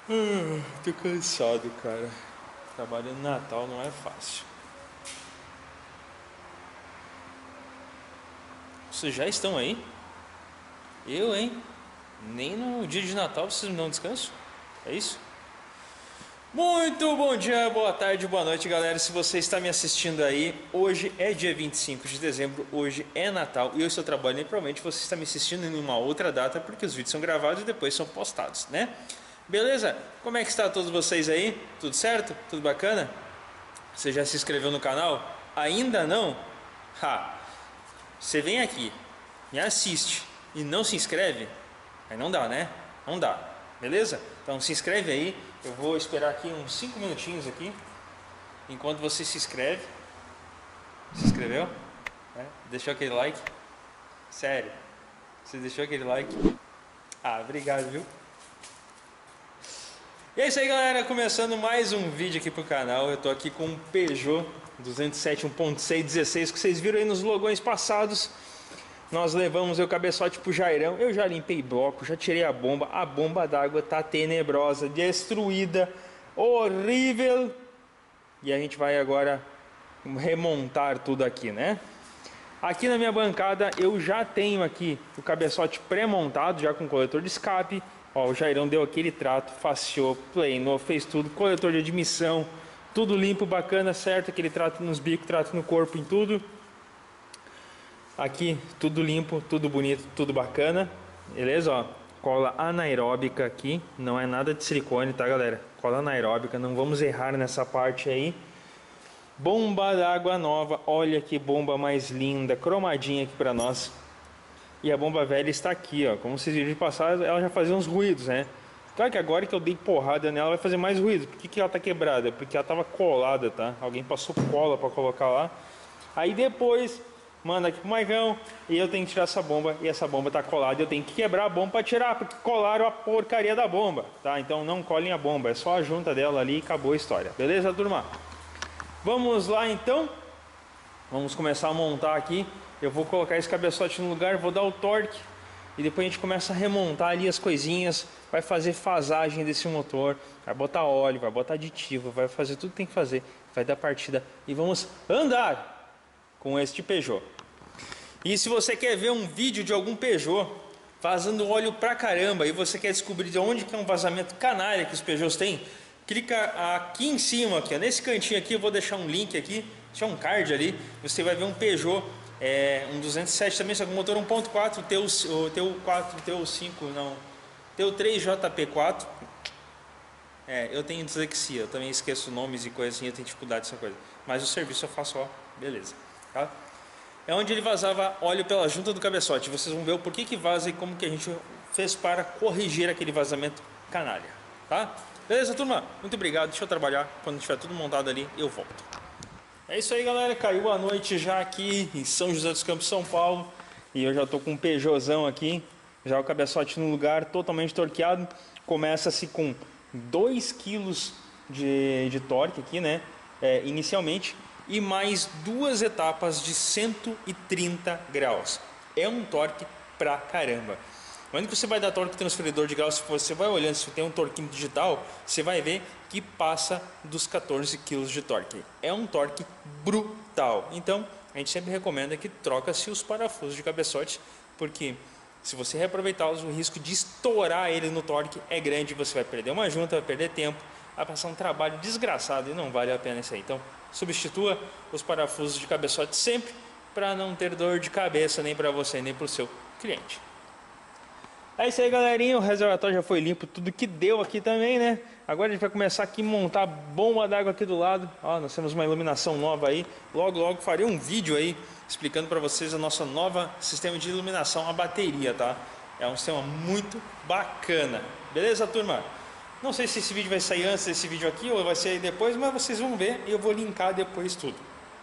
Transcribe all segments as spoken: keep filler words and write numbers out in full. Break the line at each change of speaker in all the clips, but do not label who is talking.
Ah, tô cansado, cara. Trabalhando no Natal não é fácil. Vocês já estão aí? Eu, hein? Nem no dia de Natal vocês me dão descanso? É isso? Muito bom dia, boa tarde, boa noite, galera. Se você está me assistindo aí, hoje é dia vinte e cinco de dezembro, hoje é Natal e eu estou trabalhando e provavelmente você está me assistindo em uma outra data porque os vídeos são gravados e depois são postados, né? Beleza? Como é que está todos vocês aí? Tudo certo? Tudo bacana? Você já se inscreveu no canal? Ainda não? Ha! Você vem aqui, me assiste e não se inscreve? Aí não dá, né? Não dá. Beleza? Então se inscreve aí. Eu vou esperar aqui uns cinco minutinhos aqui. Enquanto você se inscreve. Se inscreveu? É? Deixou aquele like? Sério? Você deixou aquele like? Ah, obrigado, viu? E é isso aí, galera, começando mais um vídeo aqui pro canal. Eu tô aqui com um Peugeot duzentos e sete um ponto seis dezesseis que vocês viram aí nos logões passados. Nós levamos o cabeçote pro Jairão. Eu já limpei bloco, já tirei a bomba. A bomba d'água tá tenebrosa, destruída, horrível. E a gente vai agora remontar tudo aqui, né? Aqui na minha bancada eu já tenho aqui o cabeçote pré-montado, já com coletor de escape. Ó, o Jairão deu aquele trato, faceou, planeou, fez tudo, coletor de admissão, tudo limpo, bacana, certo? Aquele trato nos bicos, trato no corpo, em tudo. Aqui tudo limpo, tudo bonito, tudo bacana, beleza? Ó, cola anaeróbica aqui, não é nada de silicone, tá, galera? Cola anaeróbica, não vamos errar nessa parte aí. Bomba d'água nova, olha que bomba mais linda, cromadinha aqui pra nós. E a bomba velha está aqui, ó. Como vocês viram de passar, ela já fazia uns ruídos, né? Claro que agora que eu dei porrada nela vai fazer mais ruído. Por que, que ela tá quebrada? Porque ela tava colada, tá? Alguém passou cola para colocar lá. Aí depois manda aqui pro Maicão e eu tenho que tirar essa bomba. E essa bomba tá colada e eu tenho que quebrar a bomba para tirar, porque colaram a porcaria da bomba, tá? Então não colhem a bomba, é só a junta dela ali e acabou a história. Beleza, turma? Vamos lá então. Vamos começar a montar aqui. Eu vou colocar esse cabeçote no lugar, vou dar o torque e depois a gente começa a remontar ali as coisinhas, vai fazer fasagem desse motor, vai botar óleo, vai botar aditivo, vai fazer tudo que tem que fazer, vai dar partida e vamos andar com este Peugeot. E se você quer ver um vídeo de algum Peugeot vazando óleo pra caramba e você quer descobrir de onde que é um vazamento canalha que os Peugeots têm, clica aqui em cima, aqui, ó, nesse cantinho aqui, eu vou deixar um link aqui, deixar um card ali, você vai ver um Peugeot, é, um duzentos e sete também, só com motor um ponto quatro, T U quatro, T U cinco, não, T U três J P quatro. É, eu tenho dislexia, eu também esqueço nomes e coisas assim, eu tenho dificuldade dessa coisa, mas o serviço eu faço, ó, beleza, tá? É onde ele vazava óleo pela junta do cabeçote, vocês vão ver o porquê que vaza e como que a gente fez para corrigir aquele vazamento canalha, tá? Beleza, turma? Muito obrigado, deixa eu trabalhar, quando tiver tudo montado ali, eu volto. É isso aí, galera, caiu a noite já aqui em São José dos Campos, São Paulo. E eu já tô com um Peugeotzão aqui, já o cabeçote no lugar, totalmente torqueado. Começa-se com dois quilos de, de torque aqui, né, é, inicialmente. E mais duas etapas de cento e trinta graus. É um torque pra caramba. Quando você vai dar torque transferidor de graus, se você vai olhando, se tem um torquinho digital, você vai ver que passa dos quatorze quilos de torque. É um torque brutal. Então, a gente sempre recomenda que troca-se os parafusos de cabeçote, porque se você reaproveitá-los, o risco de estourar ele no torque é grande. Você vai perder uma junta, vai perder tempo, vai passar um trabalho desgraçado e não vale a pena isso aí. Então, substitua os parafusos de cabeçote sempre para não ter dor de cabeça nem para você, nem para o seu cliente. É isso aí, galerinha, o reservatório já foi limpo, tudo que deu aqui também, né? Agora a gente vai começar aqui a montar a bomba d'água aqui do lado. Ó, nós temos uma iluminação nova aí. Logo, logo farei um vídeo aí explicando para vocês a nossa nova sistema de iluminação a bateria, tá? É um sistema muito bacana. Beleza, turma? Não sei se esse vídeo vai sair antes desse vídeo aqui ou vai sair depois, mas vocês vão ver e eu vou linkar depois tudo.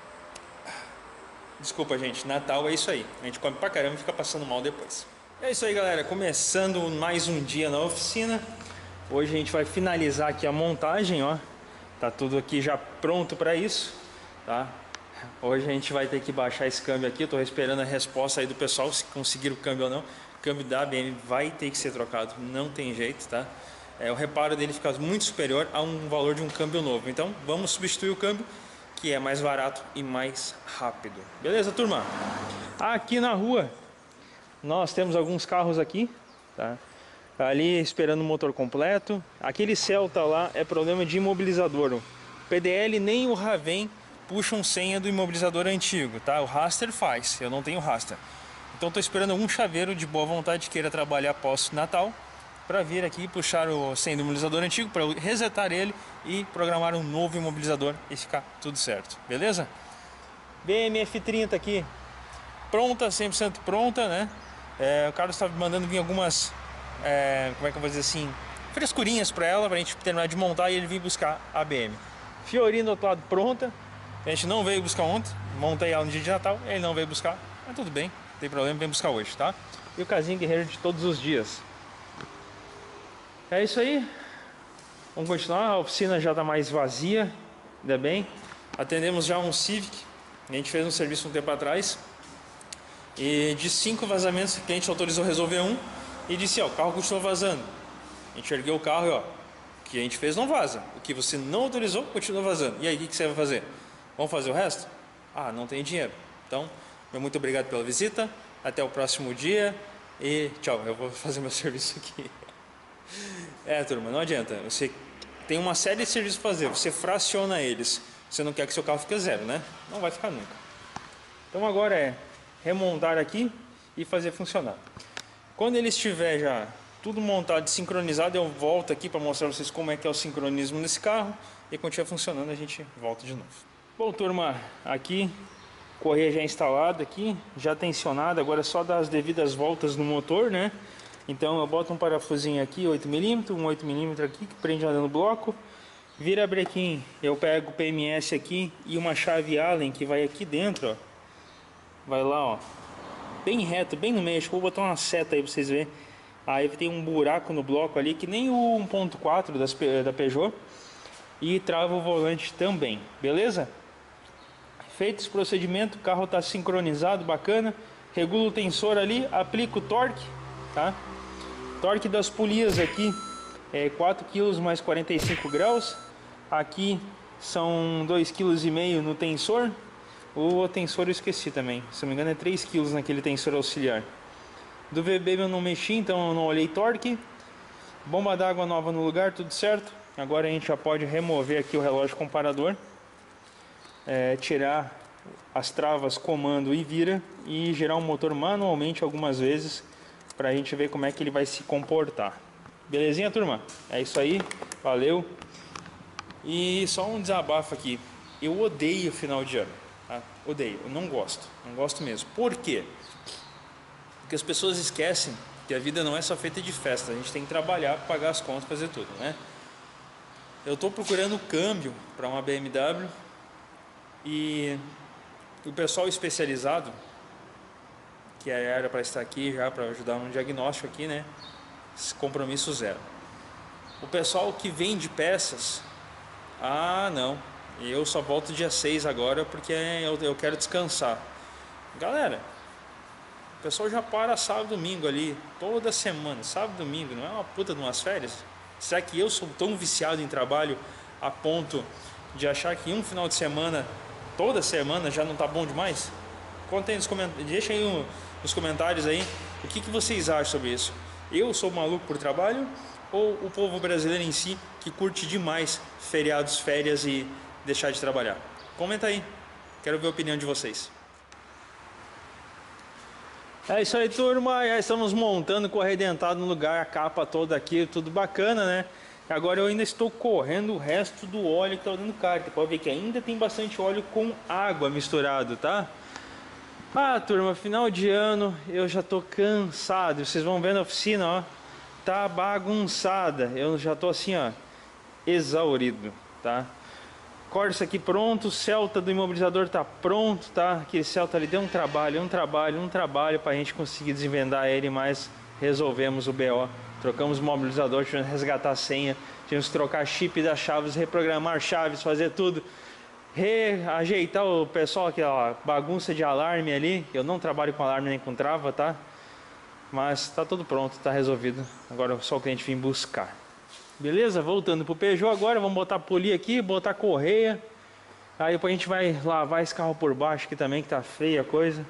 Desculpa, gente, Natal é isso aí. A gente come pra caramba e fica passando mal depois. É isso aí, galera, começando mais um dia na oficina. Hoje a gente vai finalizar aqui a montagem, ó. Tá tudo aqui já pronto para isso, tá? Hoje a gente vai ter que baixar esse câmbio aqui. Eu tô esperando a resposta aí do pessoal, se conseguir o câmbio ou não. O câmbio da A B M vai ter que ser trocado, não tem jeito, tá? é, o reparo dele fica muito superior a um valor de um câmbio novo. Então vamos substituir o câmbio, que é mais barato e mais rápido. Beleza, turma? Aqui na rua nós temos alguns carros aqui, tá? Ali esperando o motor completo. Aquele Celta lá é problema de imobilizador. O P D L nem o Raven puxam senha do imobilizador antigo, tá? O Raster faz, eu não tenho Raster. Então estou esperando algum chaveiro de boa vontade que queira trabalhar após Natal para vir aqui puxar o senha do imobilizador antigo, para resetar ele e programar um novo imobilizador e ficar tudo certo, beleza? B M F trinta aqui, pronta, cem por cento pronta, né? É, o Carlos está mandando vir algumas, é, como é que eu vou dizer assim, frescurinhas para ela, para a gente terminar de montar e ele vir buscar a B M. Fiorino do outro lado pronta, a gente não veio buscar ontem, montei ela no dia de Natal, ele não veio buscar, mas tudo bem, não tem problema, vem buscar hoje, tá? E o casinho guerreiro de todos os dias. É isso aí, vamos continuar, a oficina já está mais vazia, ainda bem. Atendemos já um Civic, a gente fez um serviço um tempo atrás, e de cinco vazamentos o cliente autorizou resolver um, e disse, ó, o carro continua vazando. A gente ergueu o carro e ó, o que a gente fez não vaza, o que você não autorizou continua vazando. E aí, o que você vai fazer? Vamos fazer o resto? Ah, não tem dinheiro. Então, meu muito obrigado pela visita, até o próximo dia, e tchau, eu vou fazer meu serviço aqui. É, turma, não adianta. Você tem uma série de serviços para fazer, você fraciona eles. Você não quer que seu carro fique zero, né? Não vai ficar nunca. Então agora é remontar aqui e fazer funcionar. Quando ele estiver já tudo montado e sincronizado, eu volto aqui para mostrar para vocês como é que é o sincronismo desse carro. E quando estiver funcionando, a gente volta de novo. Bom, turma, aqui correia já instalada aqui, já tensionada. Agora é só dar as devidas voltas no motor, né? Então eu boto um parafusinho aqui, oito milímetros, um oito milímetros aqui, que prende no bloco. Vira brequim, eu pego o P M S aqui e uma chave Allen que vai aqui dentro, ó. Vai lá, ó. Bem reto, bem no meio. Acho que vou botar uma seta aí pra vocês verem. Aí tem um buraco no bloco ali, que nem o um ponto quatro das, da Peugeot. E trava o volante também, beleza? Feito esse procedimento, o carro está sincronizado, bacana. Regula o tensor ali, aplica o torque, tá? Torque das polias aqui é quatro quilos mais quarenta e cinco graus. Aqui são dois vírgula cinco quilos no tensor. O tensor eu esqueci também, se não me engano é três quilos naquele tensor auxiliar. Do V B eu não mexi, então eu não olhei torque. Bomba d'água nova no lugar, tudo certo. Agora a gente já pode remover aqui o relógio comparador, é, tirar as travas comando e vira e girar o motor manualmente algumas vezes para a gente ver como é que ele vai se comportar. Belezinha, turma? É isso aí, valeu. E só um desabafo aqui, eu odeio final de ano, tá? Odeio, eu não gosto, não gosto mesmo. Por quê? Porque as pessoas esquecem que a vida não é só feita de festa, a gente tem que trabalhar, pagar as contas, fazer tudo, né? Eu estou procurando câmbio para uma B M W e o pessoal especializado, que era para estar aqui já para ajudar no diagnóstico aqui, né? Compromisso zero. O pessoal que vende peças, ah não, eu só volto dia seis agora porque eu, eu quero descansar. Galera, o pessoal já para sábado e domingo ali, toda semana, sábado e domingo, não é uma puta de umas férias? Será que eu sou tão viciado em trabalho a ponto de achar que um final de semana, toda semana, já não tá bom demais? Contem nos comentários, deixa aí um, nos comentários aí o que, que vocês acham sobre isso. Eu sou maluco por trabalho ou o povo brasileiro em si que curte demais feriados, férias e deixar de trabalhar? Comenta aí, quero ver a opinião de vocês. É isso aí, turma, já estamos montando com a Redentado no lugar, a capa toda aqui, tudo bacana, né? Agora eu ainda estou correndo o resto do óleo que está dando carta. Pode ver que ainda tem bastante óleo com água misturado, tá? Ah, turma, final de ano, eu já tô cansado. Vocês vão ver na oficina, ó, tá bagunçada. Eu já tô assim, ó, exaurido, tá? Corsa aqui pronto, o Celta do imobilizador tá pronto, tá? Aquele Celta ali deu um trabalho, um trabalho, um trabalho pra gente conseguir desvendar ele, mas resolvemos o B O. Trocamos o mobilizador, tivemos que resgatar a senha, tivemos que trocar chip das chaves, reprogramar chaves, fazer tudo. Reajeitar o pessoal aqui, ó, bagunça de alarme ali. Eu não trabalho com alarme nem com trava, tá? Mas tá tudo pronto, tá resolvido. Agora é só o cliente vir buscar. Beleza? Voltando pro Peugeot agora, vamos botar polir aqui, botar correia. Aí depois a gente vai lavar esse carro por baixo aqui também, que tá feia a coisa.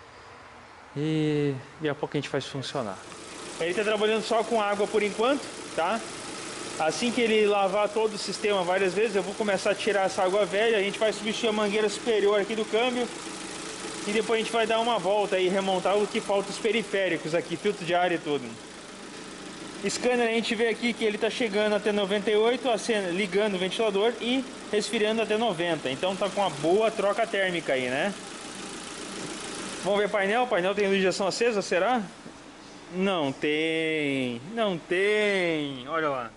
E daqui a pouco a gente faz funcionar. Ele tá trabalhando só com água por enquanto, tá? Assim que ele lavar todo o sistema várias vezes, eu vou começar a tirar essa água velha. A gente vai substituir a mangueira superior aqui do câmbio. E depois a gente vai dar uma volta e remontar o que falta, os periféricos aqui, filtro de ar e tudo. Scanner, a gente vê aqui que ele está chegando até noventa e oito, ligando o ventilador e resfriando até noventa. Então tá com uma boa troca térmica aí, né? Vamos ver o painel. O painel tem luz de injeção acesa, será? Não tem. Não tem. Olha lá.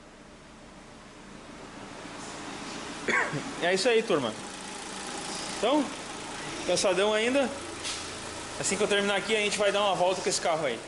É isso aí, turma. Então, cansadão ainda. Assim que eu terminar aqui, a gente vai dar uma volta com esse carro aí.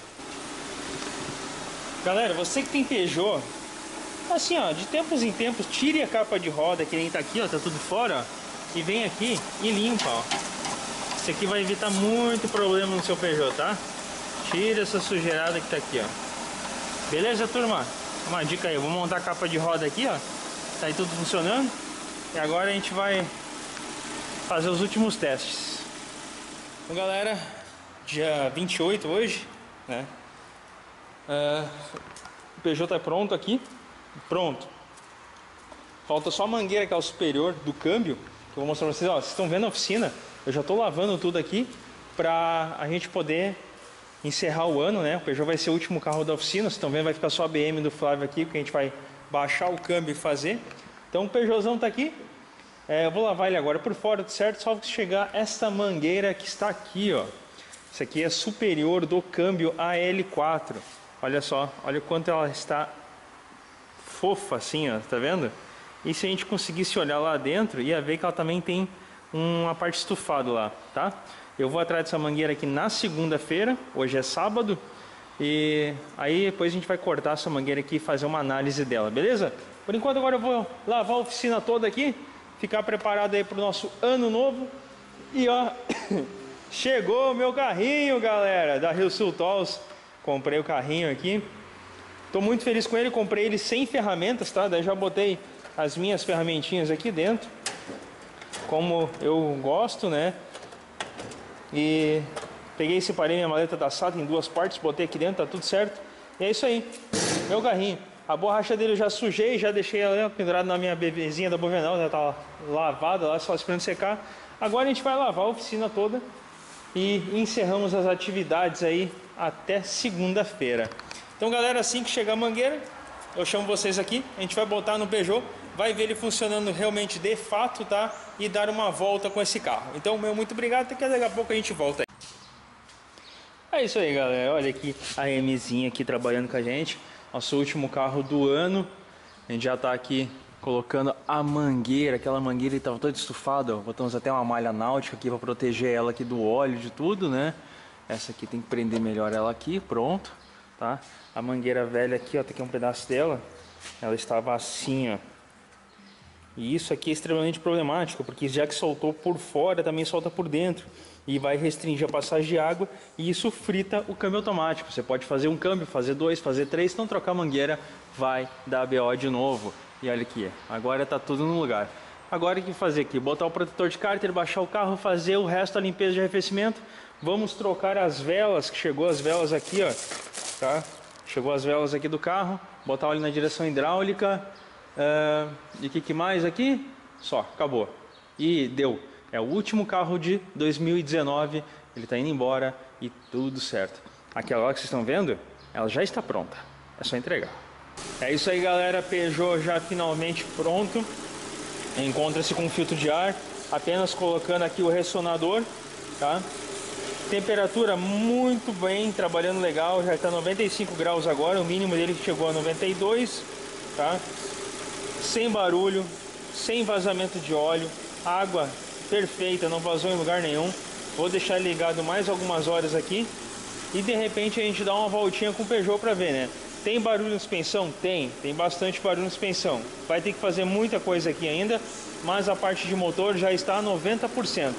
Galera, você que tem Peugeot, assim ó, de tempos em tempos, tire a capa de roda, que nem tá aqui, ó, tá tudo fora, ó, e vem aqui e limpa, ó. Isso aqui vai evitar muito problema no seu Peugeot, tá? Tira essa sujeirada que tá aqui, ó. Beleza, turma? Uma dica aí, eu vou montar a capa de roda aqui, ó. Tá aí tudo funcionando. E agora a gente vai fazer os últimos testes. Então, galera, dia vinte e oito hoje, né? Uh, o Peugeot tá pronto aqui. Pronto. Falta só a mangueira, que é o superior do câmbio, que eu vou mostrar pra vocês. Ó, vocês estão vendo a oficina? Eu já tô lavando tudo aqui pra a gente poder encerrar o ano, né? O Peugeot vai ser o último carro da oficina. Vocês estão vendo, vai ficar só a B M do Flávio aqui, que a gente vai baixar o câmbio e fazer. Então o Peugeotzão tá aqui. É, eu vou lavar ele agora por fora, certo? Só que chegar essa mangueira que está aqui, ó. Isso aqui é superior do câmbio A L quatro. Olha só, olha o quanto ela está fofa assim, ó, tá vendo? E se a gente conseguisse olhar lá dentro, ia ver que ela também tem uma parte estufada lá, tá? Eu vou atrás dessa mangueira aqui na segunda-feira, hoje é sábado, e aí depois a gente vai cortar essa mangueira aqui e fazer uma análise dela, beleza? Por enquanto agora eu vou lavar a oficina toda aqui, ficar preparado aí para o nosso ano novo. E ó, chegou o meu carrinho, galera, da Rio Sul Tools. Comprei o carrinho aqui. Tô muito feliz com ele, comprei ele sem ferramentas, tá? Daí já botei as minhas ferramentinhas aqui dentro, como eu gosto, né? E peguei e separei minha maleta da S A T em duas partes, botei aqui dentro, tá tudo certo. E é isso aí, meu carrinho. A borracha dele eu já sujei, já deixei ela pendurada na minha bebezinha da Bovenal, já tá lavada lá, só esperando secar. Agora a gente vai lavar a oficina toda e encerramos as atividades aí até segunda-feira. Então, galera, assim que chegar a mangueira, eu chamo vocês aqui, a gente vai botar no Peugeot, vai ver ele funcionando realmente de fato, tá? E dar uma volta com esse carro. Então, meu muito obrigado, até que daqui a pouco a gente volta aí. É isso aí, galera, olha aqui a Mzinha aqui trabalhando com a gente, nosso último carro do ano. A gente já tá aqui colocando a mangueira, aquela mangueira estava toda estufada, ó. Botamos até uma malha náutica aqui para proteger ela aqui do óleo, de tudo, né? Essa aqui tem que prender melhor ela aqui, pronto, tá? A mangueira velha aqui, ó, tem aqui um pedaço dela, ela estava assim, ó. E isso aqui é extremamente problemático, porque já que soltou por fora, também solta por dentro. E vai restringir a passagem de água, e isso frita o câmbio automático. Você pode fazer um câmbio, fazer dois, fazer três, então trocar a mangueira vai dar B O de novo. E olha aqui, agora tá tudo no lugar. Agora o que fazer aqui? Botar o protetor de cárter, baixar o carro, fazer o resto da limpeza de arrefecimento. Vamos trocar as velas, que chegou as velas aqui, ó, tá? Chegou as velas aqui do carro, botar óleo na direção hidráulica. Uh, e o que, que mais aqui? Só, acabou. E deu. É o último carro de dois mil e dezenove, ele tá indo embora e tudo certo. Aquela lá que vocês estão vendo, ela já está pronta, é só entregar. É isso aí, galera, Peugeot já finalmente pronto. Encontra-se com filtro de ar, apenas colocando aqui o ressonador, tá? Temperatura muito bem, trabalhando legal, já está noventa e cinco graus agora, o mínimo dele chegou a noventa e dois, tá? Sem barulho, sem vazamento de óleo, água perfeita, não vazou em lugar nenhum. Vou deixar ligado mais algumas horas aqui e de repente a gente dá uma voltinha com o Peugeot para ver, né? Tem barulho na suspensão? Tem, tem bastante barulho na suspensão. Vai ter que fazer muita coisa aqui ainda, mas a parte de motor já está a noventa por cento.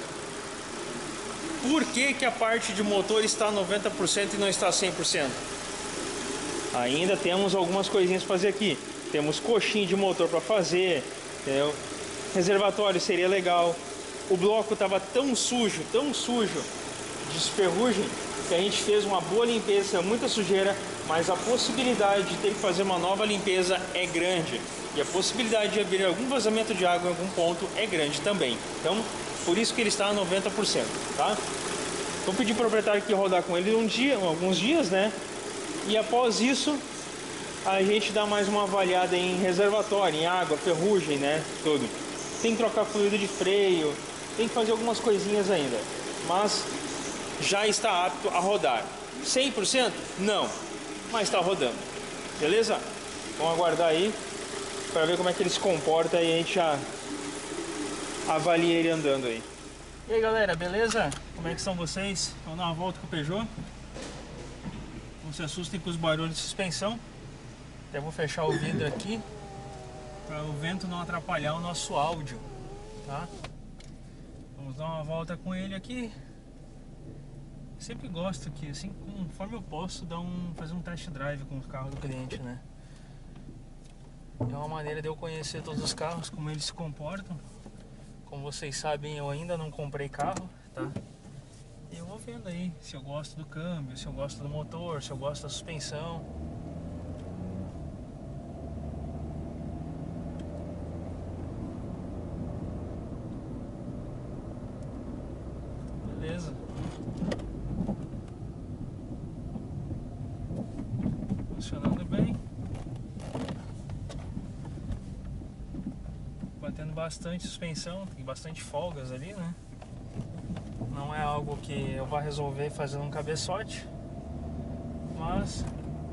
Por que que a parte de motor está a noventa por cento e não está a cem por cento? Ainda temos algumas coisinhas para fazer aqui. Temos coxinha de motor para fazer, entendeu? Reservatório seria legal. O bloco estava tão sujo, tão sujo de ferrugem, que a gente fez uma boa limpeza, muita sujeira, mas a possibilidade de ter que fazer uma nova limpeza é grande. E a possibilidade de haver algum vazamento de água em algum ponto é grande também. Então, por isso que ele está a noventa por cento, tá? Vou pedir para o proprietário que rodar com ele um dia, alguns dias, né? E após isso, a gente dá mais uma avaliada em reservatório, em água, ferrugem, né? Tudo. Tem que trocar fluido de freio, tem que fazer algumas coisinhas ainda. Mas já está apto a rodar. cem por cento? Não. Mas está rodando. Beleza? Vamos aguardar aí para ver como é que ele se comporta e a gente já avalia ele andando aí. E aí, galera, beleza? Como é que estão vocês? Vamos dar uma volta com o Peugeot. Não se assustem com os barulhos de suspensão. Até vou fechar o vidro aqui para o vento não atrapalhar o nosso áudio, tá? Vamos dar uma volta com ele aqui. Sempre gosto que, assim, conforme eu posso, dar um, fazer um test drive com o carro do cliente, né? É uma maneira de eu conhecer todos os carros, como eles se comportam. Como vocês sabem, eu ainda não comprei carro, tá? E eu vou vendo aí se eu gosto do câmbio, se eu gosto do motor, se eu gosto da suspensão. Beleza? Funcionando bem. Batendo bastante suspensão, tem bastante folgas ali, né? Não é algo que eu vá resolver fazendo um cabeçote, mas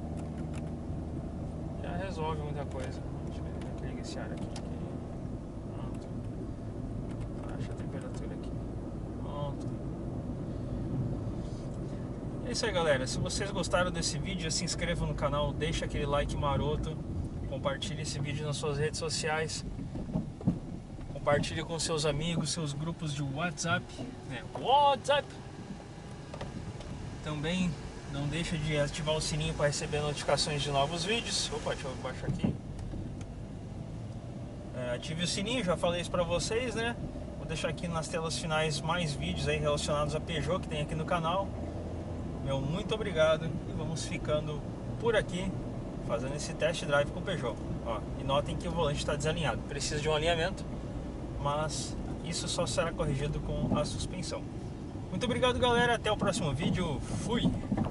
já resolve muita coisa. Deixa eu ver como é que liga esse ar aqui. Pronto. Baixa a temperatura aqui. Pronto. É isso aí, galera. Se vocês gostaram desse vídeo, se inscrevam no canal, deixa aquele like maroto, compartilhe esse vídeo nas suas redes sociais. Compartilhe com seus amigos, seus grupos de WhatsApp, né? WhatsApp. Também não deixa de ativar o sininho para receber notificações de novos vídeos. Opa, deixa eu baixar aqui. É, ative o sininho, já falei isso para vocês, né? Vou deixar aqui nas telas finais mais vídeos aí relacionados a Peugeot que tem aqui no canal. Meu muito obrigado e vamos ficando por aqui fazendo esse test drive com o Peugeot. Ó, e notem que o volante está desalinhado, precisa de um alinhamento, mas isso só será corrigido com a suspensão. Muito obrigado, galera, até o próximo vídeo, fui!